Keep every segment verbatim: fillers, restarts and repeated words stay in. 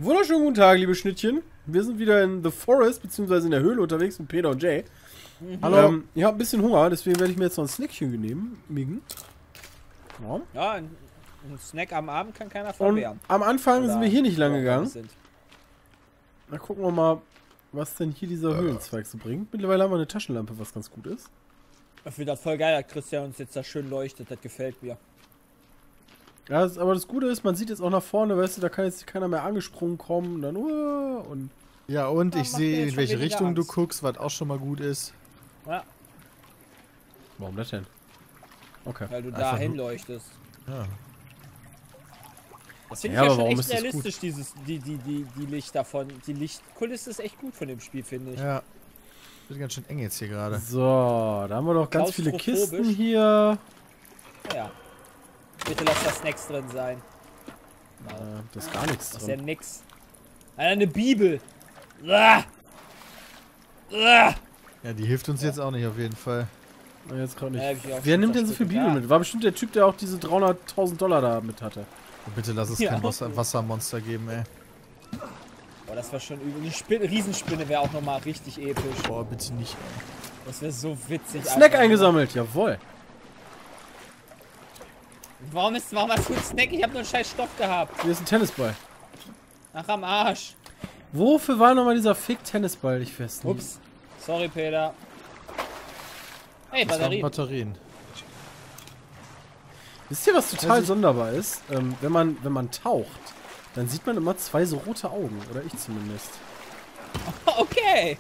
Wunderschönen guten Tag, liebe Schnittchen. Wir sind wieder in The Forest, beziehungsweise in der Höhle unterwegs mit Peter und Jay. Mhm. Hallo. Ähm, ich habe ein bisschen Hunger, deswegen werde ich mir jetzt noch ein Snackchen nehmen. Ja, ja ein, ein Snack am Abend kann keiner verwehren. Und am Anfang Oder sind wir hier nicht lang gegangen. Sind. Na, gucken wir mal, was denn hier dieser Höhlenzweig so bringt. Mittlerweile haben wir eine Taschenlampe, was ganz gut ist. Ich finde das voll geil, dass Christian uns jetzt da schön leuchtet. Das gefällt mir. Ja, das, aber das Gute ist, man sieht jetzt auch nach vorne, weißt du, da kann jetzt keiner mehr angesprungen kommen. Dann, uh, und ja, und ja, ich sehe, in welche Richtung Angst. du guckst, was auch schon mal gut ist. Ja. Warum das denn? Okay. Weil du Einfach da nur- hinleuchtest. Ja. Das finde Ja, ich ja aber schon warum echt ist das realistisch, dieses, die, die, die, die Licht davon. Die Lichtkulisse ist echt gut von dem Spiel, finde ich. Ja. Wird ganz schön eng jetzt hier gerade. So, da haben wir doch ganz viele Kisten Klaustrophobisch. hier. Ja. Bitte lass da Snacks drin sein. Äh, das ist gar nichts Das ist ja drin. nix. Alter, eine Bibel. Uah. Uah. Ja, die hilft uns jetzt auch nicht auf jeden Fall. Na, jetzt gerade Ja, hab nicht. ich auch Wer schon nimmt denn so viel verstanden. Bibel Ja. mit? War bestimmt der Typ, der auch diese dreihunderttausend Dollar da mit hatte. Und bitte lass es Ja. kein Wasser Wassermonster geben, ey. Boah, das war schon übel. Eine Spinne, Riesenspinne wäre auch nochmal richtig episch. Boah, bitte nicht, ey. Das wäre so witzig. Snack Alter. eingesammelt, jawohl. Warum ist, warum hast du einen Snack? Ich habe nur einen scheiß Stoff gehabt. Hier ist ein Tennisball. Ach, am Arsch. Wofür war nochmal dieser Fick-Tennisball? Ich weiß nicht. Ups. Sorry, Peter. Hey, Das waren Batterie. Batterien. Wisst ihr, was total Also ich- sonderbar ist? Ähm, wenn man, wenn man taucht, dann sieht man immer zwei so rote Augen. Oder ich zumindest. Okay.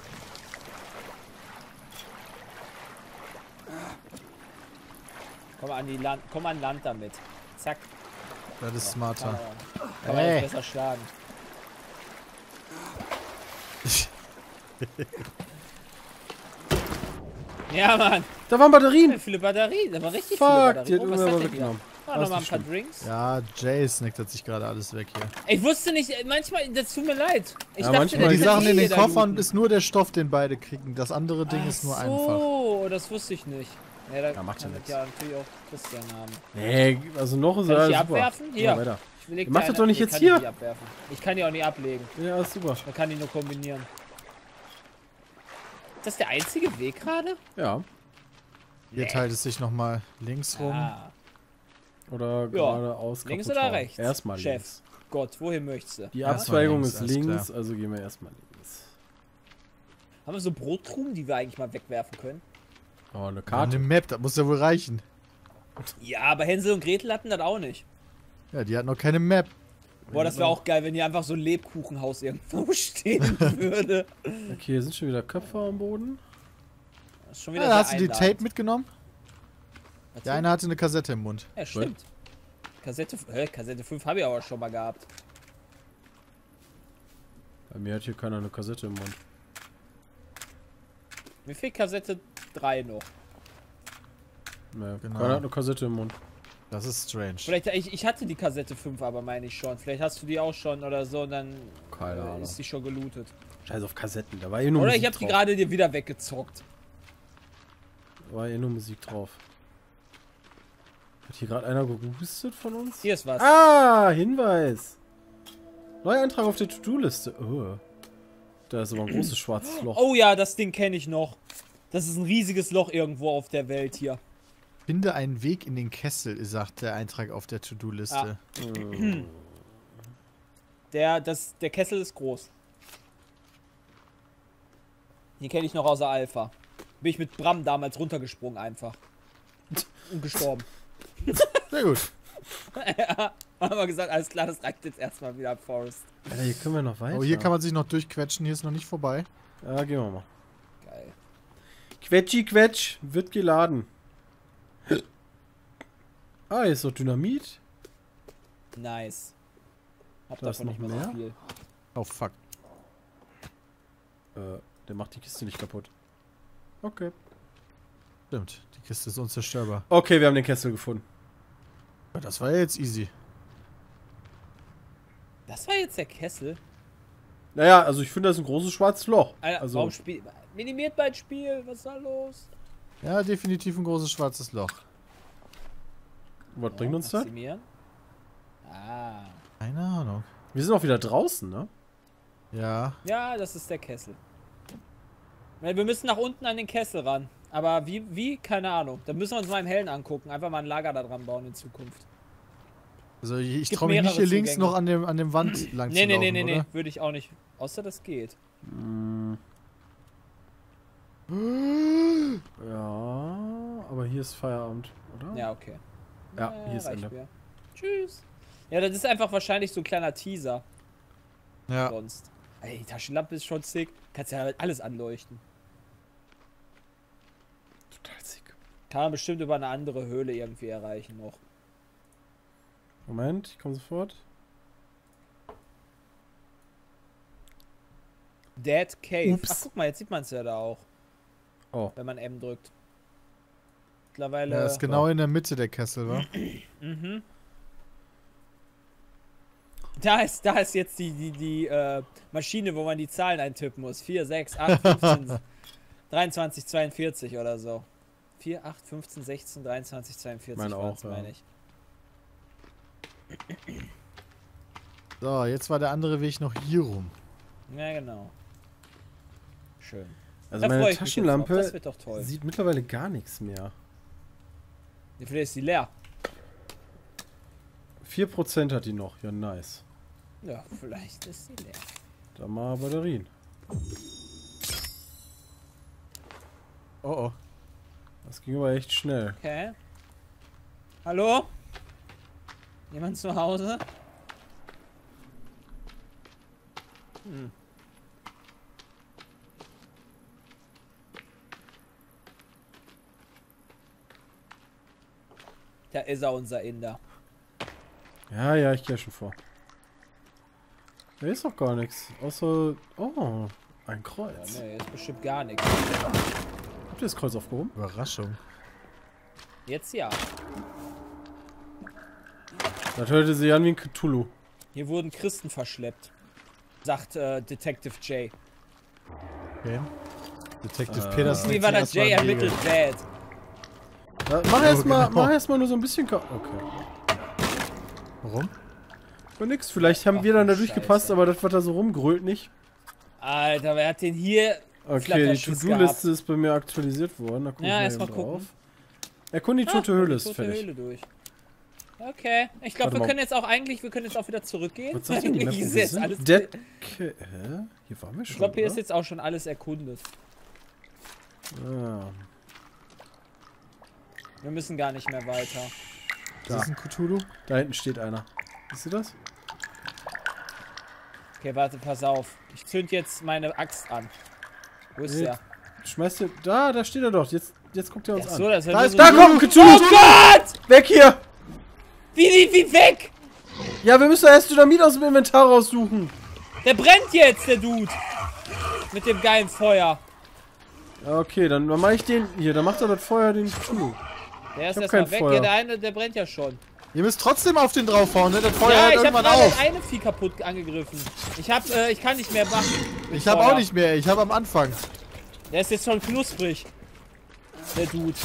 Komm an die Land, komm an Land damit. Zack. Das ist Kann smarter. man, kann man Ey. jetzt besser schlagen. Ja, Mann. Da waren Batterien! Wie viele Batterien? Da waren richtig Fuck, viele die hat Batterien. Oh, was irgendwer ist aber das denn hier? weggenommen. Ah, Ah, ist nochmal ein nicht paar schlimm. Drinks. Ja, Jay snackt hat sich gerade alles weg hier. Ich wusste nicht, manchmal, das tut mir leid. Ich Ja, dachte, manchmal- der Die die kann Sachen in den jeder Koffern looten. ist nur der Stoff, den beide kriegen. Das andere Ding Ach ist nur so, einfach. das wusste ich nicht. Ja, da Ja, macht ja kann nichts. das ja natürlich auch Christian haben. Nee, also noch ist Kann ich alles die super. abwerfen? Hier. Ja, weiter. Ich leg Ihr macht dir das eine- doch nicht Nee, jetzt kann hier. Ich, die abwerfen. Ich kann die auch nicht ablegen. Ja, ist super. Man kann die nur kombinieren. Ist das der einzige Weg gerade? Ja. Hier teilt es sich nochmal links rum. Ah, Oder Ja. geradeaus. links kaputt oder hauen. rechts? Erstmal Chef. links. Gott, wohin möchtest du? Die Erstmal Abzweigung links, ist alles links, klar. also gehen wir erstmal links. Haben wir so Brotkrumen, die wir eigentlich mal wegwerfen können? Oh, eine Ah, Karte. eine Map, das muss ja wohl reichen. Ja, aber Hänsel und Gretel hatten das auch nicht. Ja, die hat noch keine Map. Boah, das wäre auch geil, wenn hier einfach so ein Lebkuchenhaus irgendwo stehen würde. Okay, hier sind schon wieder Köpfe am Boden. Das ist schon wieder Ja, sehr hast du die einladend. Tape mitgenommen? Was Der denn? eine hatte eine Kassette im Mund. Ja, stimmt. Kassette, hä, Kassette fünf habe ich aber schon mal gehabt. Bei mir hat hier keiner eine Kassette im Mund. Mir fehlt Kassette drei noch. Nee, Genau. keiner hat eine Kassette im Mund. Das ist strange. Vielleicht, ich, ich hatte die Kassette fünf, aber meine ich schon. Vielleicht hast du die auch schon oder so und dann Keine äh, Ahnung. ist die schon gelootet. Scheiß auf Kassetten, da war eh nur Oder Musik ich habe die drauf. gerade dir wieder weggezockt. Da war eh nur Musik drauf. Hat hier gerade einer gehustet von uns? Hier ist was. Ah, Hinweis. Neuer Eintrag auf der To-Do-Liste. Oh. Da ist aber ein großes schwarzes Loch. Oh ja, das Ding kenne ich noch. Das ist ein riesiges Loch irgendwo auf der Welt hier. Finde einen Weg in den Kessel, sagt der Eintrag auf der To-Do-Liste. Hm. Der, das, der Kessel ist groß. Den kenne ich noch aus der Alpha. Bin ich mit Bram damals runtergesprungen einfach. Und gestorben. Sehr gut. Ja, haben wir gesagt, alles klar, das reicht jetzt erstmal wieder Forest. Alter, hier können wir noch weiter. Oh, hier kann man sich noch durchquetschen, hier ist noch nicht vorbei. Ja, gehen wir mal. Geil. Quetschi Quetsch, wird geladen. Ah, hier ist noch Dynamit. Nice. Hab Da ist davon noch nicht mehr so mehr? viel. Oh fuck. Äh, der macht die Kiste nicht kaputt. Okay. Stimmt, die Kiste ist unzerstörbar. Okay, wir haben den Kessel gefunden. Ja, das war ja jetzt easy. Das war jetzt der Kessel. Naja, also ich finde, das ist ein großes schwarzes Loch. Alter, Also, warum spiel minimiert mein Spiel? Was ist da los? Ja, definitiv ein großes schwarzes Loch. was bringt uns das? Maximieren. Ah. Keine Ahnung. Wir sind auch wieder draußen, ne? Ja. Ja, das ist der Kessel. Ja, wir müssen nach unten an den Kessel ran. Aber wie, wie? Keine Ahnung. Da müssen wir uns mal im Hellen angucken. Einfach mal ein Lager da dran bauen in Zukunft. Also ich, ich Gibt traue mich nicht hier mehrere links Zugänge. noch an dem, an dem Wand lang Nee, zu nee, laufen, nee, nee, nee. oder? Würde ich auch nicht. Außer das geht. Hm. Ja, aber hier ist Feierabend, oder? Ja, okay. Ja, Na, hier ist reicht Ende. mir. Tschüss. Ja, das ist einfach wahrscheinlich so ein kleiner Teaser. Ja. Sonst. Ey, die Taschenlampe ist schon sick. Kannst ja alles anleuchten. Total sick. Kann man bestimmt über eine andere Höhle irgendwie erreichen noch. Moment, ich komme sofort. Dead Cave. Ups. Ach, guck mal, jetzt sieht man es ja da auch. Oh. Wenn man M drückt. Mittlerweile. Ja, ist genau in der Mitte der Kessel, wa? Mhm. Da ist, da ist jetzt die, die, die äh, Maschine, wo man die Zahlen eintippen muss. vier, sechs, acht, fünfzehn, dreiundzwanzig, zweiundvierzig oder so. vier, acht, fünfzehn, sechzehn, dreiundzwanzig, zweiundvierzig Meine auch, ja. meine ich. So, jetzt war der andere Weg noch hier rum. Ja, genau. Schön. Also Da freu meine ich mich jetzt Taschenlampe drauf. Das wird doch toll. sieht mittlerweile gar nichts mehr. Ja, vielleicht ist die leer. vier Prozent hat die noch. Ja, nice. Ja, vielleicht ist sie leer. Da mal Batterien. Oh oh. Das ging aber echt schnell. Okay. Hallo? Jemand zu Hause? Hm. Da ist er, unser Inder. Ja, ja, ich gehe schon vor. Da ist doch gar nichts. Außer... Oh, ein Ja, Kreuz. ne, ist bestimmt gar nichts. Habt ihr das Kreuz aufgehoben? Überraschung. Jetzt ja. Das hörte sich an wie ein Cthulhu. Hier wurden Christen verschleppt. Sagt äh, Detective J. Okay. Detective Äh. Peterson. Wie war das J ermittelt bad? Ja, mach erstmal genau. mach erst mal nur so ein bisschen... Ka okay. Warum? Für nix. Vielleicht haben Ach, wir dann da du durchgepasst, Scheiße. aber das, was da so rumgrölt, nicht. Alter, wer hat den hier? Okay, die Flatterschiss To-Do-Liste ist bei mir aktualisiert worden. Da guck Ja, ich erst mal mal eben drauf. gucken. Erkunde die tote Ah, Höhle die ist tote fertig. Höhle durch. Okay, ich glaube, Warte wir mal. können jetzt auch eigentlich, wir können jetzt auch wieder zurückgehen. Was sagt denn die Map, Hier wo ist wir jetzt sind? alles, Dead Ca- Hä? Hier waren wir schon, ich glaube, hier ist oder? jetzt auch schon alles erkundet. Ah, Wir müssen gar nicht mehr weiter. Das ist ein Cthulhu? da hinten steht einer. Siehst du das? Okay, warte, pass auf. Ich zünd jetzt meine Axt an. Wo ist Nee. der? Schmeißt dir... Da, da steht er doch. Jetzt, jetzt guckt er uns Ach an. so, das Da ist- Da kommt ein Cthulhu! Oh Gott! Weg hier! Wie, wie, wie weg? Ja, wir müssen erst Dynamit aus dem Inventar raussuchen. Der brennt jetzt, der Dude. Mit dem geilen Feuer. Ja, okay, dann, dann mach ich den... Hier, dann macht er das Feuer den Cthulhu. Der ist hab erstmal kein weg. Feuer. Ja, der eine, der brennt ja schon. Ihr müsst trotzdem auf den draufhauen, ne? Das Feuer Ja, hört ich habe irgendwann gerade auf. eine Vieh kaputt angegriffen. Ich hab, äh, ich kann nicht mehr machen. mit Ich habe Feuer. auch nicht mehr, ich habe am Anfang. Der ist jetzt schon knusprig. Der Dude.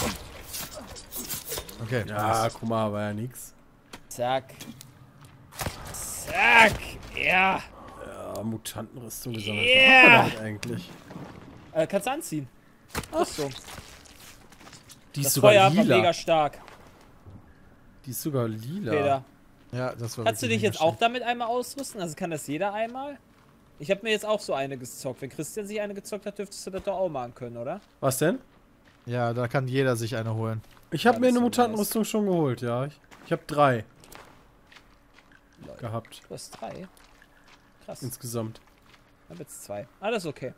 Okay. Ja, guck mal, war ja nix. Zack. Zack. Ja. Ja, Mutantenrüstung gesammelt. Yeah. Was macht man damit eigentlich? Äh, kannst du anziehen. Rüstung. Die ist Das sogar Feuer war lila. mega stark, Die ist sogar lila. Peter. Ja, das war Kannst du wirklich dich jetzt mega auch damit einmal ausrüsten? Also kann das jeder einmal? Ich habe mir jetzt auch so eine gezockt. Wenn Christian sich eine gezockt hat, dürftest du das doch auch machen können, oder? Was denn? stark. Ja, da kann jeder sich eine holen. Ich habe Ja, mir das eine ist so Mutantenrüstung schon geholt, ja. Ich, ich habe drei Leute. gehabt. Du hast drei. Krass. Insgesamt. Ich hab jetzt zwei. Alles okay.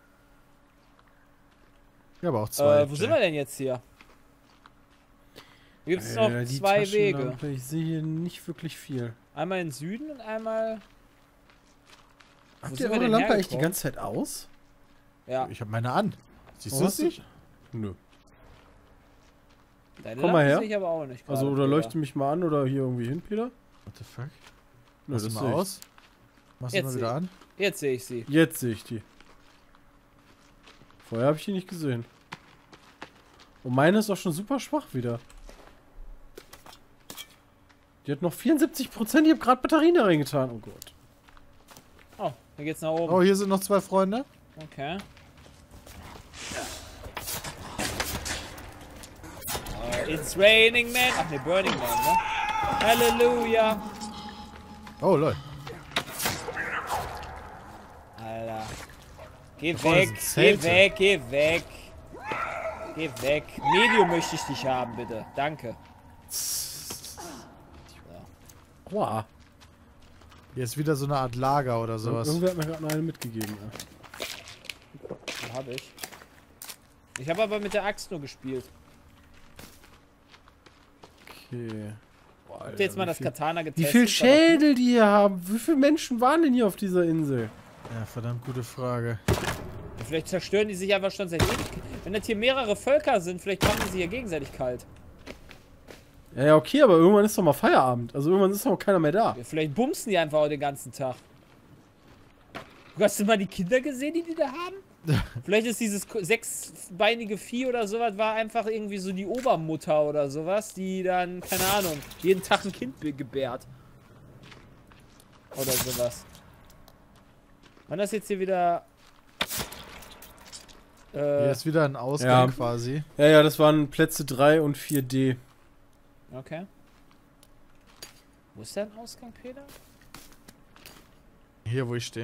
Ja, aber auch zwei. Äh, wo sind wir denn jetzt hier? Hier gibt es noch Äh, die zwei Wege. Taschenlampe, ich sehe hier nicht wirklich viel. Einmal in den Süden und einmal... Wo Habt sind ihr wir eure denn Lampe eigentlich die hergekommen? ganze Zeit aus? Ja, Ich habe meine an. Siehst Oh, du hast es du- nicht? Nö. deine Komm mal Lampe her. sehe ich aber auch nicht Also, gerade, oder Peter. leuchte mich mal an oder hier irgendwie hin, Peter? What the fuck? Nö, Machst du das mal sehe ich. aus? Machst du Jetzt mal seh wieder ich. an? Jetzt sehe ich sie. Jetzt sehe ich die. Vorher habe ich die nicht gesehen. Und meine ist auch schon super schwach wieder. Die hat noch vierundsiebzig Prozent. Ich habe gerade Batterien da reingetan. Oh Gott. Hier geht's nach oben. Oh, hier sind noch zwei Freunde. Okay. Oh, it's raining man. Ach ne, Burning Man, ne? Halleluja. Oh, Leute. Alter. Geh vorne weg, sind geh Zelte. weg, geh weg. Geh weg. Medium möchte ich dich haben, bitte. Danke. Wow. Hier ist wieder so eine Art Lager oder sowas. Irgendwer hat mir gerade eine mitgegeben. Ja. Ja, hab ich. Ich habe aber mit der Axt nur gespielt. Okay. Boah, Habt ihr jetzt mal wie das viel- Katana Wie getestet? viel Schädel die hier haben? Wie viele Menschen waren denn hier auf dieser Insel? Ja, verdammt gute Frage. Vielleicht zerstören die sich einfach schon seit ewig. Wenn das hier mehrere Völker sind, vielleicht machen die sich ja gegenseitig kalt. Ja, ja, okay, aber irgendwann ist doch mal Feierabend. Also irgendwann ist doch keiner mehr da. Ja, vielleicht bumsen die einfach auch den ganzen Tag. Du hast du mal die Kinder gesehen, die die da haben? Vielleicht ist dieses ko- sechsbeinige Vieh oder sowas, war einfach irgendwie so die Obermutter oder sowas, die dann, keine Ahnung, jeden Tag ein Kind be- gebärt. Oder sowas. Wann das jetzt hier wieder... Hier Äh, ist wieder ein Ausgang Ja. quasi. Ja, ja, das waren Plätze drei und vier D. okay. Wo ist der Ausgang, Peter? Hier, wo ich stehe.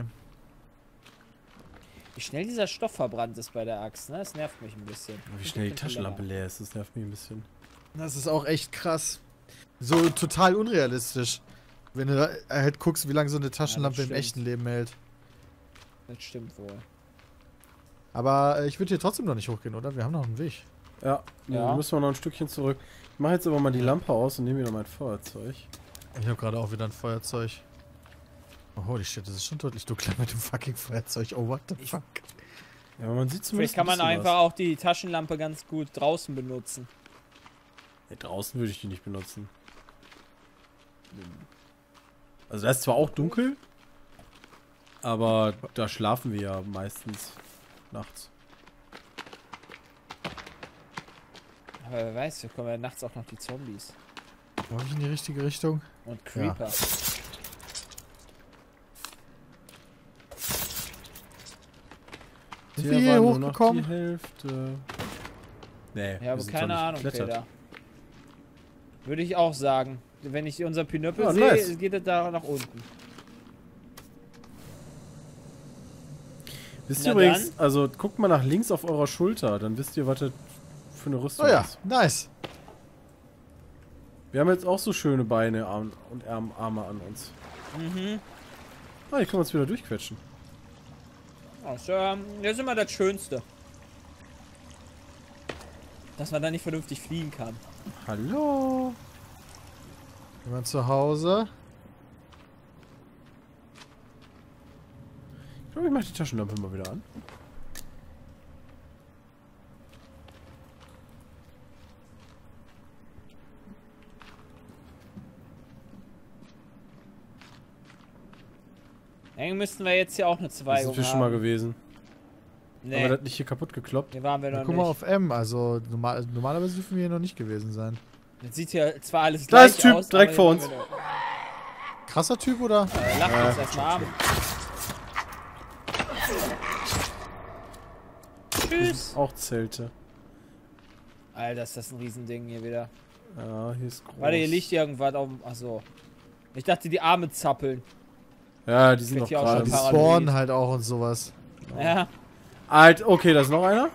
Wie schnell dieser Stoff verbrannt ist bei der Axt, ne? Das nervt mich ein bisschen. Wie schnell die Taschenlampe leer ist, das nervt mich ein bisschen. Das ist auch echt krass. So total unrealistisch. Wenn du da halt guckst, wie lange so eine Taschenlampe im stimmt. echten Leben hält. Das stimmt wohl. Aber äh, ich würde hier trotzdem noch nicht hochgehen, oder? Wir haben noch einen Weg. Ja, ja. Ja. Dann müssen wir noch ein Stückchen zurück. Ich mache jetzt aber mal die Lampe aus und nehme wieder mein Feuerzeug. Ich habe gerade auch wieder ein Feuerzeug. Oh, holy shit, das ist schon deutlich dunkler mit dem fucking Feuerzeug. Oh, what the fuck? Ja, aber man sieht zumindest Vielleicht kann man ein bisschen einfach auch die Taschenlampe ganz gut draußen benutzen. was. Ja, draußen würde ich die nicht benutzen. Also da ist zwar auch dunkel, aber da schlafen wir ja meistens nachts. Aber wer weiß, da kommen ja nachts auch noch die Zombies. War ich in die richtige Richtung? Und Creeper. Sind Hier wir hier war nur noch hochgekommen? die Hälfte. Nee, Ja, wir aber sind zwar keine nicht Ahnung, geklettert. Peter. Würde ich auch sagen. Wenn ich unser Pinöppel Ja, sehe, nice. geht es da nach unten. Wisst Na ihr übrigens, also guckt mal nach links auf eurer Schulter, dann wisst ihr, was das für eine Rüstung Oh ja, ist. nice. Wir haben jetzt auch so schöne Beine Arm und Arm, Arme an uns. Mhm. Ah, hier können wir uns wieder durchquetschen. Das, ähm, das ist immer das Schönste. Dass man da nicht vernünftig fliegen kann. Hallo? Jemand zu Hause? Ich glaube, ich mache die Taschenlampe mal wieder an. Eigentlich müssten wir jetzt hier auch eine Das Zweigung ist wir haben. schon mal gewesen. Haben wir Nee, das nicht hier kaputt gekloppt? hier waren wir Ja, noch guck mal nicht. auf M, also normal, normalerweise dürfen wir hier noch nicht gewesen sein. Das sieht ja zwar alles Da gleich ist Typ, aus, direkt aber vor hier uns. waren wir Krasser Typ, oder? noch- Äh, lacht Ja, uns erstmal an. Tschüss. Auch Zelte. Alter, ist das ein Riesending hier wieder. Ja, hier ist groß. Warte, hier liegt irgendwas auf dem... Achso. Ich dachte, die Arme zappeln. Ja, die sind noch Vielleicht hier auch gerade. Die schon ein Paranoid. spawnen halt auch und sowas. Ja. Alt, okay, da ist noch einer.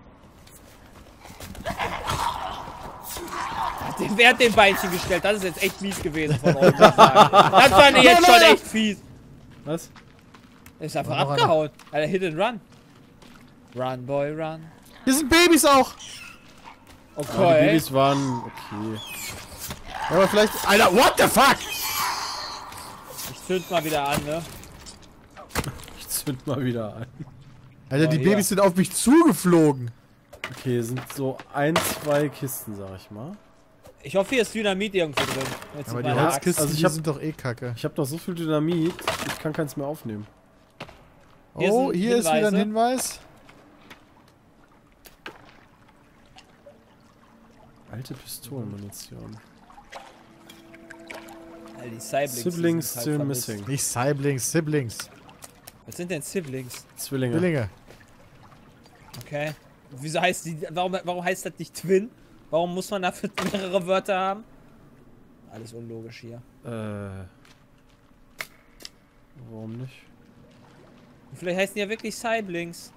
Wer hat den Beinchen gestellt? Das ist jetzt echt mies gewesen von euch. Das fand ich jetzt schon echt fies. Was? Der ist einfach War noch abgehauen. Alter, Hit and Run. Run, Boy, run. Hier sind Babys auch! Ja, die Okay. Babys waren okay. Ja, aber vielleicht... Alter, what the fuck? Ich zünd mal wieder an, ne? Ich zünd mal wieder an. Alter, Oh, die hier. Babys sind auf mich zugeflogen. Okay, sind so ein, zwei Kisten, sag ich mal. Ich hoffe, hier ist Dynamit irgendwo drin. Jetzt Aber mit die meiner Axt. Holzkisten, Also ich die hab- sind doch eh kacke. Ich habe noch so viel Dynamit, ich kann keins mehr aufnehmen. Hier Oh, sind hier ist wieder ein Hinweise. Hinweis. Alte Pistolenmunition. Alter, die Siblings, Siblings die sind still halt missing. Nicht Siblings, Siblings. Was sind denn Siblings? Zwillinge. Zwillinge. Okay. Wieso heißt die. Warum, warum heißt das nicht Twin? Warum muss man dafür mehrere Wörter haben? Alles unlogisch hier. Äh. Warum nicht? Vielleicht heißen die ja wirklich Siblings.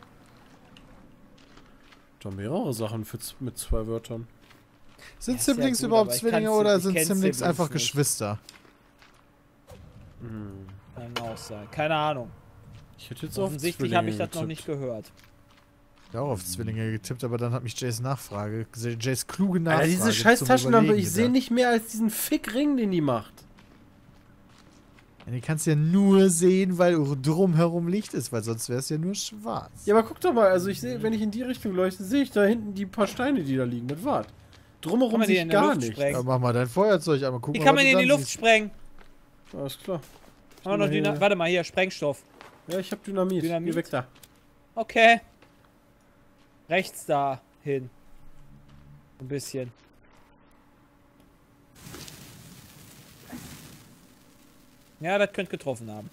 Da mehrere Sachen für, z- mit zwei Wörtern. Sind Ja, sehr Siblings gut, überhaupt aber ich Zwillinge kann's- oder ich sind kenn Siblings Siblings einfach nicht. Geschwister? Hm. Kann auch sein. Keine Ahnung. Ich hätte jetzt auf Offensichtlich Zwillinge habe ich das noch getippt. nicht gehört. Ich habe auch auf Zwillinge getippt, aber dann hat mich Jays Nachfrage, Jays kluge Nachfrage. Alter, diese scheiß zum Taschenlampe, Überlegen ich sehe gebracht. nicht mehr als diesen Fickring, den die macht. Ja, die kannst du ja nur sehen, weil drumherum Licht ist, weil sonst wäre es ja nur schwarz. Ja, aber guck doch mal, also ich sehe, wenn ich in die Richtung leuchte, sehe ich da hinten die paar Steine, die da liegen. Das war's. Drumherum Kann man die sehe in ich der gar Luft nicht. sprengen? Ja, mach mal dein Feuerzeug einmal gucken. Wie kann man die in die Luft sprengen? Alles klar. Haben wir noch Dyna Warte mal, hier, Sprengstoff. Ja, ich hab Dynamit. Dynamit? Geh weg da. Okay. Rechts da hin. Ein bisschen. Ja, das könnte getroffen haben.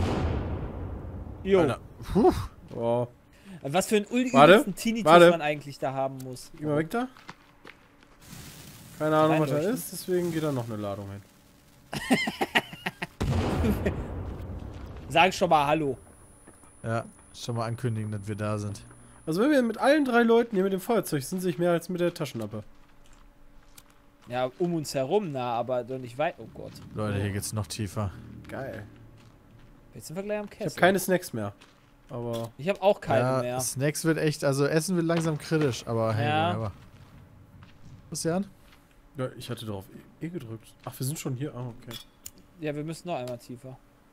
Jo. Alter. Puh. Oh. Was für ein Warte, ultimativen Tinnitus warte. man eigentlich da haben muss. Geh mal weg da. Keine Ahnung, was da Reinleuchten. ist, deswegen geht da noch eine Ladung hin. Sag schon mal Hallo. Ja, schon mal ankündigen, dass wir da sind. Also wenn wir mit allen drei Leuten hier mit dem Feuerzeug sind, sehe ich mehr als mit der Taschenlampe. Ja, um uns herum, na, aber doch nicht weit. Oh Gott. Leute, hier geht's noch tiefer. Geil. Jetzt sind wir gleich am Ich Kessel. habe keine Snacks mehr. Aber Ich habe auch keine ja, mehr. Snacks wird echt, also Essen wird langsam kritisch, aber hey, Ja. whatever. Christian? ja, ich hatte darauf E, e gedrückt. Ach, wir sind schon hier. Ah, okay. Ja, wir müssen noch einmal tiefer.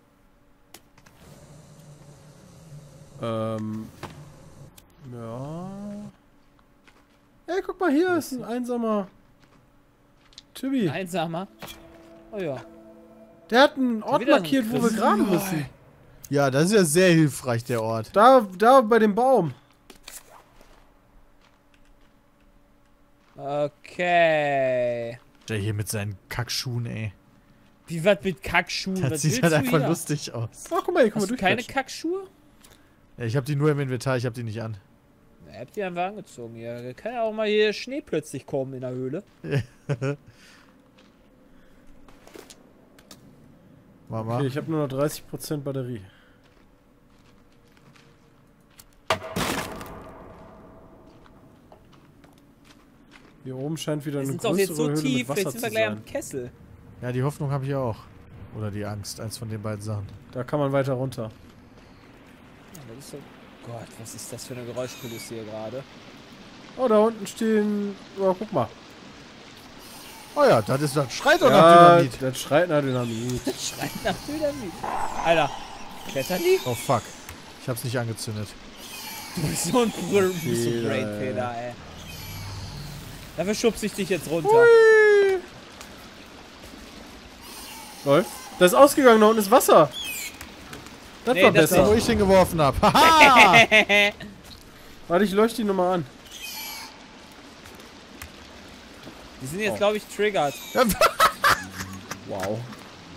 Ähm. Ja. Ey, guck mal, hier ist ein einsamer Typi. Einsamer. Oh ja. Der hat einen Ort wieder so ein markiert, wo wir Chris. graben müssen. Ja, das ist ja sehr hilfreich, der Ort. Da, da bei dem Baum. Okay. Der hier mit seinen Kackschuhen, ey. Wie was mit Kackschuhen? Das Was sieht willst halt du einfach hier? lustig aus. Ach, guck mal, hier können Hast wir du keine durchquetschen. Kackschuhe? Ja, ich habe die nur im Inventar, ich habe die nicht an. Na, habt ihr einfach angezogen hier. Kann ja auch mal hier Schnee plötzlich kommen in der Höhle. Mama. Okay, ich habe nur noch dreißig Prozent Batterie. Hier oben scheint wieder Wir eine sind doch größere jetzt so Höhle tief, mit jetzt Wasser sind zu wir gleich sein. am Kessel. Ja, die Hoffnung habe ich auch. Oder die Angst, eins von den beiden Sachen. Da kann man weiter runter. Ja, das ist so Gott, was ist das für eine Geräuschkulisse hier gerade? Oh, da unten stehen... Oh, guck mal. Oh ja, das ist das schreit doch nach Ja, Dynamit. das schreit nach Dynamit. Schreit nach Dynamit. Alter, klettern die? Oh fuck. Ich hab's nicht angezündet. Du bist so ein, Br du bist so ein Fehler, Brainfehler, ey. Dafür schubse ich dich jetzt runter. Hui. Läuft. Das ist ausgegangen, da unten ist Wasser. Das Nee, war das Da, besser. wo ich hingeworfen hab. Haha! Warte, ich leuchte ihn nochmal an. Die sind jetzt, Oh. glaube ich, triggert. Wow.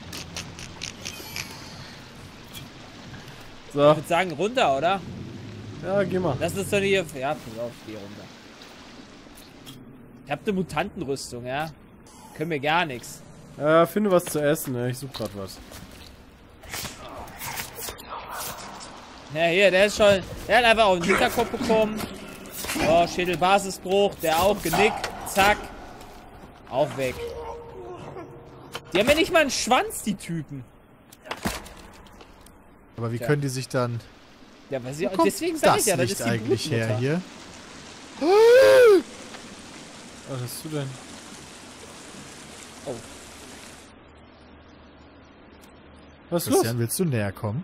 Ich So, würde sagen, runter, oder? ja, geh mal. Lass uns doch hier. Ja, pass auf, ich gehe runter. Ich hab eine Mutantenrüstung, ja. Können wir gar nichts. Ja, finde was zu essen, ne? Ich such grad was. Ja, hier, der ist schon. Der hat einfach auf den Hinterkopf bekommen. Oh, Schädelbasisbruch, der auch, Genick, zack. Auch weg. Die haben ja nicht mal einen Schwanz, die Typen. Aber wie Tja. können die sich dann... Ja, weil sie, Wo kommt deswegen sag ich das ja, das Licht ist die eigentlich her Brutmutter. hier? Was hast du denn? Oh. Was ist los? Christian, willst du näher kommen?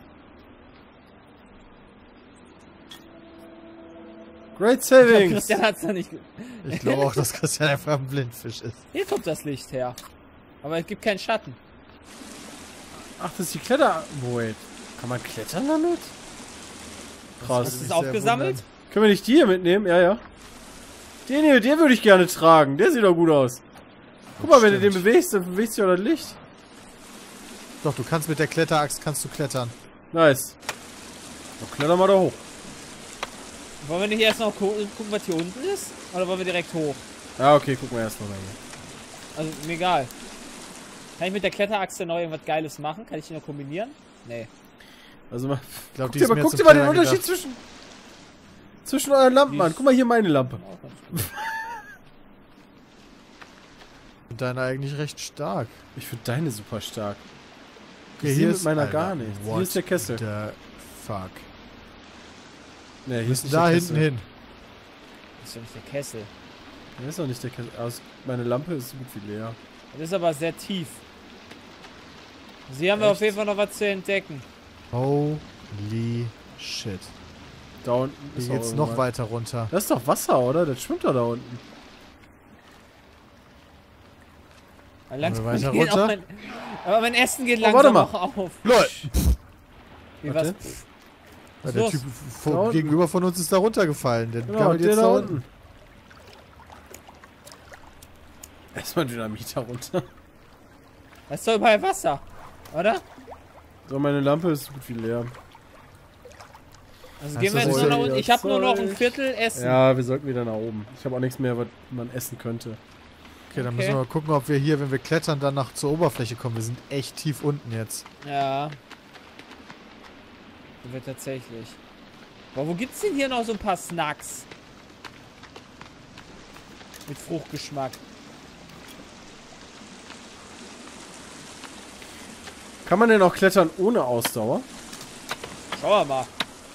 Great Ich glaub, Savings! Christian hat's noch nicht. ge- Ich glaube auch, dass Christian einfach ein Blindfisch ist. Hier kommt das Licht her. Aber es gibt keinen Schatten. Ach, das ist die Kletter... Wait. Kann man klettern damit? Krass. Hast du es mich sehr aufgesammelt? wundern. Können wir nicht die hier mitnehmen? Ja, ja. Den hier, den würde ich gerne tragen. Der sieht doch gut aus. Guck mal, wenn du den Stimmt. bewegst, dann bewegt sich auch das Licht. Doch, du kannst mit der Kletteraxt kannst du klettern. Nice. So, kletter mal da hoch. Wollen wir nicht erst noch gucken, gucken, was hier unten ist? Oder wollen wir direkt hoch? Ja, okay, gucken wir erst mal hier. Also, mir egal. Kann ich mit der Kletterachse noch irgendwas Geiles machen? Kann ich die noch kombinieren? Nee. Also mal, Ich glaub, guck die dir ist mal, mir guck zu dir mal den klein Unterschied gedacht. zwischen zwischen euren Lampen Die an. ist- Guck mal hier meine Lampe. Auch ganz gut. Und deine eigentlich recht stark. Ich finde deine super stark. Okay, Ich hier seh ist mit meiner Alter, gar nicht. Hier what ist der Kessel. The fuck. Ne, Wir hier ist müssen nicht da der hinten Kessel. hin. Das ist ja nicht der Kessel. Hier ist doch nicht der Kessel. Aus, meine Lampe ist so gut wie leer. Das ist aber sehr tief. Sie haben wir auf jeden Fall noch was zu entdecken. Holy shit. Da unten ist Hier auch geht's noch irgendwas. weiter runter. Das ist doch Wasser, oder? Das schwimmt doch da unten. Weil langsam weiter geht auch runter? mein, aber mein Essen geht Oh, langsam warte auch auf. LOL! Wie was? Warte. Ja, ist der los? Typ Da vor, unten. gegenüber von uns ist da runtergefallen. Der Genau, gammelt der jetzt da da unten. unten. Erstmal Dynamit da runter. Das ist doch überall Wasser, oder? So, meine Lampe ist so gut wie leer. Also Hast gehen wir du jetzt so nur nach viel unten. Ich habe nur noch ein Zeug? Viertel Essen. Ja, wir sollten wieder nach oben. Ich habe auch nichts mehr, was man essen könnte. Okay, dann Okay. müssen wir mal gucken, ob wir hier, wenn wir klettern, dann nach zur Oberfläche kommen. Wir sind echt tief unten jetzt. Ja. Sind wir tatsächlich. Aber wo gibt's denn hier noch so ein paar Snacks? Mit Fruchtgeschmack. Kann man denn auch klettern ohne Ausdauer? Schauen wir mal.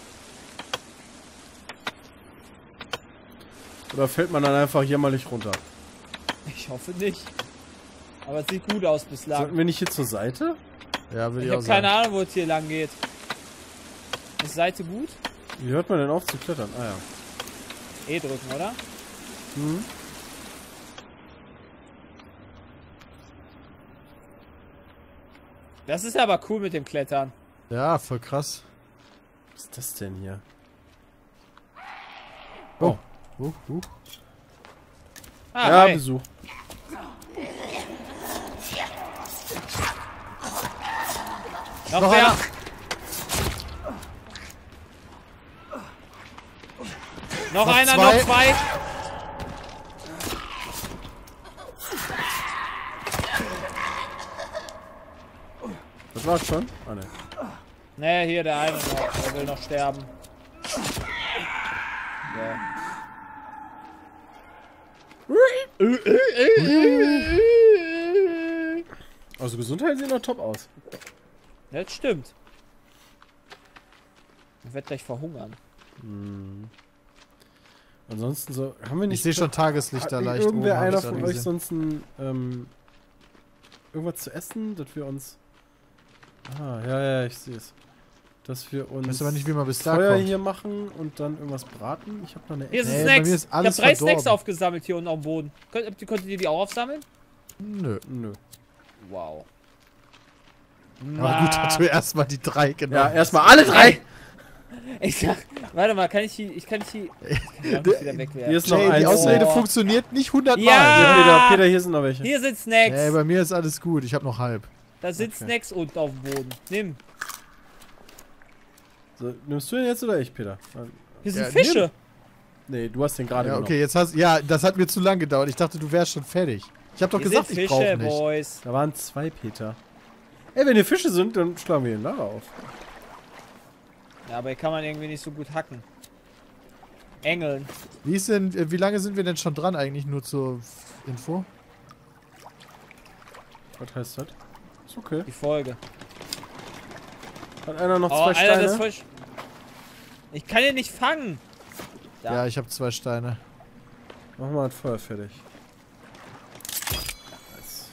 Oder fällt man dann einfach jämmerlich runter? Ich hoffe nicht. Aber es sieht gut aus bislang. Sollten wir nicht hier zur Seite? Ja, würde Ich ich auch habe sagen. keine Ahnung, wo es hier lang geht. Ist Seite gut? Wie hört man denn auf zu klettern? Ah ja. E drücken, oder? Hm. Das ist aber cool mit dem Klettern. Ja, voll krass. Was ist das denn hier? Oh. Uh, uh. Ah, ja, hi. Besuch. Noch, Noch wer? einer. Noch, Noch einer, zwei. noch zwei. Das war's schon? Ah ne. Ne, hier der eine noch. Der will noch sterben. Ja. Also Gesundheit sieht noch top aus. Das stimmt. Ich werde gleich verhungern. Hm. Ansonsten so. Haben wir nicht. Ich sehe schon Tageslicht da Hat leicht irgendwer oben, hab einer ich von gerade euch gesehen. sonst ein, ähm, irgendwas zu essen, dass wir uns. Ah, ja, ja, ich sehe es. Dass wir uns Ich weiß aber nicht, wie man bis da Feuer kommt. hier machen und dann irgendwas braten. Ich habe noch eine Hier Ecke. sind Nee, bei Snacks. mir ist Ich habe alles drei verdorben. Snacks aufgesammelt hier unten auf dem Boden. Könnt, konntet ihr die auch aufsammeln? Nö. Nö. Wow. Aber gut, dass du erstmal die drei genommen Ja, erstmal alle drei! Ich sag, warte mal, kann ich die, ich kann die, ich kann die auch nicht wieder wegwerfen. Hier ist noch Jay, die eins. Ausrede Oh. funktioniert nicht hundertmal. Ja! Hier, Peter, Peter, hier sind noch welche. Hier sind Snacks. Nee, bei mir ist alles gut. Ich habe noch halb. Da sind Okay. Snacks unten auf dem Boden. Nimm. So, nimmst du den jetzt oder ich, Peter? Hier sind Ja, Fische. Nee, du hast den gerade Ja, genommen. okay, jetzt hast ja, das hat mir zu lang gedauert. Ich dachte, du wärst schon fertig. Ich habe doch Hier gesagt, sind ich Fische, brauche nicht. Boys. Da waren zwei, Peter. Ey, wenn hier Fische sind, dann schlagen wir den Lager auf. Ja, aber hier kann man irgendwie nicht so gut hacken. Engeln. Wie ist denn, äh, wie lange sind wir denn schon dran eigentlich nur zur Info? Was heißt das? Ist okay. Die Folge. Hat einer noch Oh, zwei Alter, Steine? das ist voll... sch- Ich kann ihn nicht fangen. Ja, Ja. ich habe zwei Steine. Mach mal das Feuer fertig. Nice.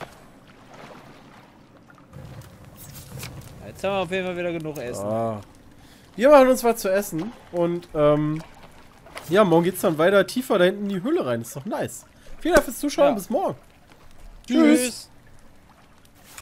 Jetzt haben wir auf jeden Fall wieder genug Essen. Ah. Wir machen uns was zu essen und ähm, ja, morgen geht's dann weiter tiefer da hinten in die Höhle rein. Ist doch nice. Vielen Dank fürs Zuschauen, Ja. bis morgen. Tschüss.